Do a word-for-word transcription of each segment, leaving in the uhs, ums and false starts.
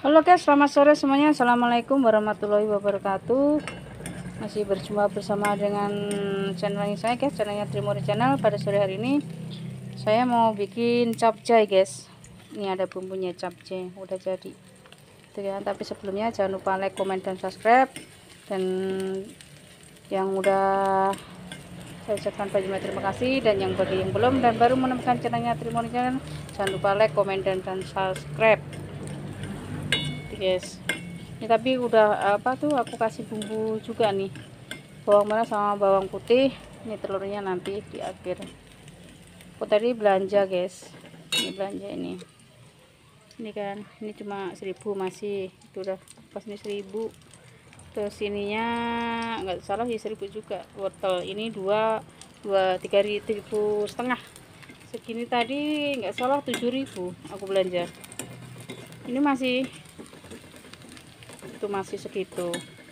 Halo guys, selamat sore semuanya. Assalamualaikum warahmatullahi wabarakatuh. Masih berjumpa bersama dengan channel saya guys, channelnya Trimori Channel. Pada sore hari ini saya mau bikin capcay guys. Ini ada bumbunya capcay, udah jadi. Tuh ya, tapi sebelumnya jangan lupa like, comment, dan subscribe. Dan yang udah saya ucapkan banyak terima kasih, dan yang bagi yang belum dan baru menemukan channelnya Trimori Channel, jangan lupa like, comment, dan, dan subscribe. Guys, ini tapi udah apa tuh, aku kasih bumbu juga nih, bawang merah sama bawang putih. Ini telurnya nanti di akhir. Aku tadi belanja guys, ini belanja ini ini kan, ini cuma seribu, masih itu udah pas ini seribu. Terus ininya nggak salah ya seribu juga. Wortel ini dua dua tiga ribu setengah, segini tadi nggak salah tujuh ribu aku belanja. Ini masih itu masih segitu.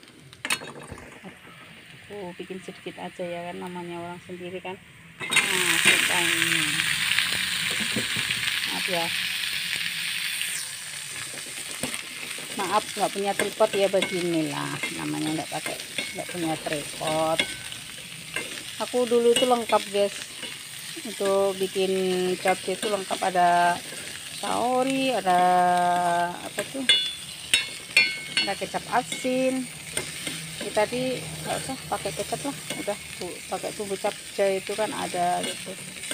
Aku bikin sedikit aja ya kan, namanya orang sendiri kan. Nah, suka ini. Maaf ya, maaf nggak punya tripod ya, beginilah namanya, nggak pakai, nggak punya tripod. Aku dulu itu lengkap guys, itu bikin capcay itu lengkap, ada saori, ada apa tuh, ada kecap asin. Ini tadi nggak usah pakai kecap lah, udah bu, pakai bumbu capcay itu kan ada gitu.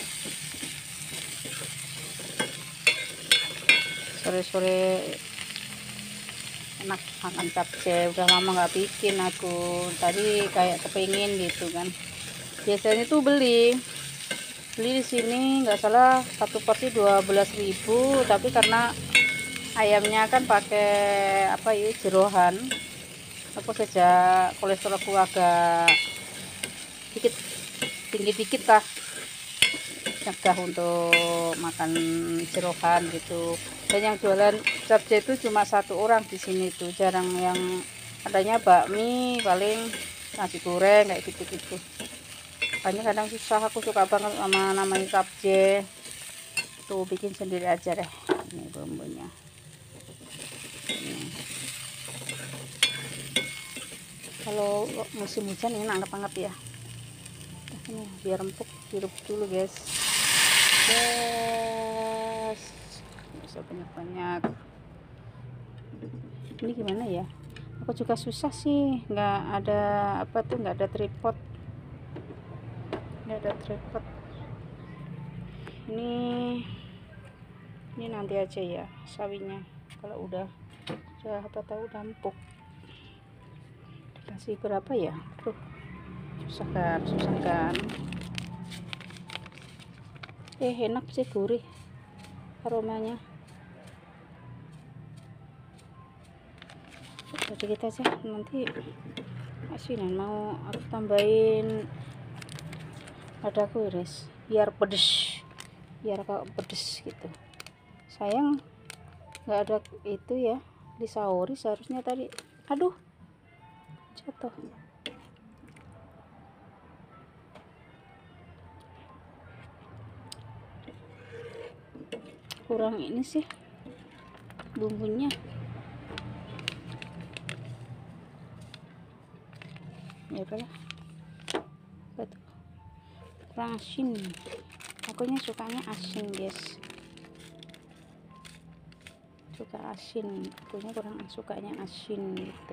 Sore-sore enak makan capcay, udah lama nggak bikin aku, tadi kayak kepingin gitu kan. Biasanya tuh beli beli di sini nggak salah satu porsi dua belas ribu, tapi karena ayamnya kan pakai apa ya, jerohan. Aku sejak kolesterolku agak dikit tinggi dikit lah, cegah untuk makan jerohan gitu. Dan yang jualan capcay itu cuma satu orang di sini tuh, jarang yang adanya bakmi, paling nasi goreng kayak gitu-gitu. Makanya kadang susah, aku suka banget sama namanya capcay. Tuh bikin sendiri aja deh. Ini bumbunya. Ini. Kalau musim hujan ini enak banget ya. Ini biar empuk, hirup dulu guys. Yes, bisa banyak-banyak. Ini gimana ya? Aku juga susah sih, nggak ada apa tuh, nggak ada tripod, nggak ada tripod. Ini ini nanti aja ya sawinya, kalau udah udah apa tahu udah empuk. Dikasih berapa ya? Tuh susah kan, susah kan. Eh enak sih, gurih aromanya. Sedikit aja, nanti asinan mau aku tambahin ladaku iris biar pedes, biar kau pedes gitu. Sayang nggak ada itu ya di saori, seharusnya tadi. Aduh, jatuh. Kurang ini sih bumbunya. Ya udahlah, betul, kurang asin. Akunya sukanya asin guys, suka asin. Akunya kurang sukanya asin gitu.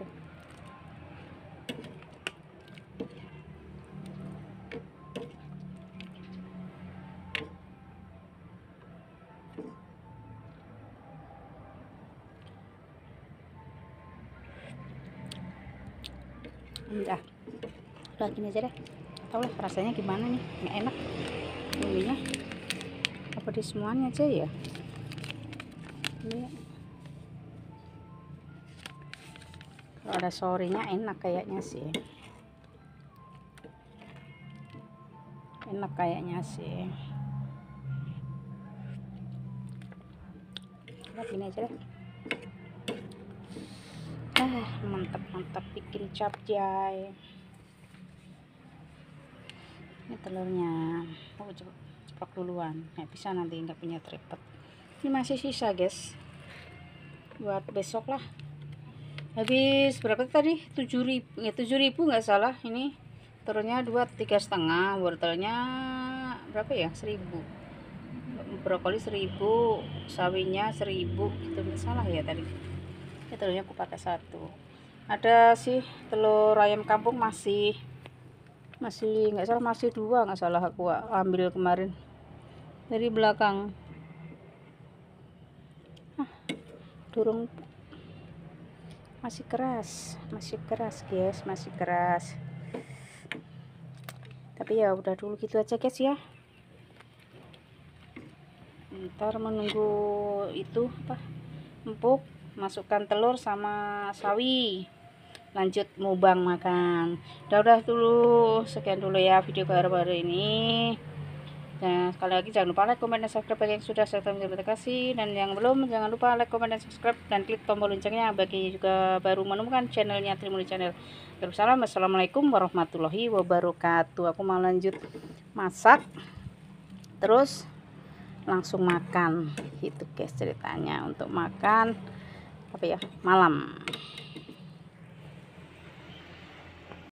Udah, udah gini aja deh. Tahu lah rasanya gimana nih, nggak enak bumbunya. Apa di semuanya aja ya? Ini kalau ada saorinya enak kayaknya sih, enak kayaknya sih. Udah gini aja deh. Ah, mantap-mantap bikin capcay. Ini telurnya aku ceplok duluan, nggak bisa nanti nggak punya tripod. Ini masih sisa guys, buat besok lah. Habis berapa tadi? tujuh ribu ya, tujuh ribu nggak salah. Ini telurnya dua tiga setengah, wortelnya berapa ya, seribu, brokoli seribu, sawinya seribu, itu nggak salah ya tadi. Ya, telurnya aku pakai satu. Ada sih telur ayam kampung masih masih nggak salah masih dua, nggak salah aku ambil kemarin dari belakang. ah, durung masih keras masih keras guys, masih keras, tapi ya udah dulu gitu aja guys ya. Ntar menunggu itu apa, empuk, masukkan telur sama sawi, lanjut mubang makan. Udah udah dulu, sekian dulu ya video baru-baru ini. Dan sekali lagi jangan lupa like, komen, dan subscribe bagi yang sudah. Terima kasih, dan yang belum jangan lupa like, komen, dan subscribe, dan klik tombol loncengnya bagi juga baru menemukan channelnya Trimuli Channel. Salam, assalamualaikum warahmatullahi wabarakatuh. Aku mau lanjut masak, terus langsung makan. Itu guys ceritanya untuk makan apa ya, malam.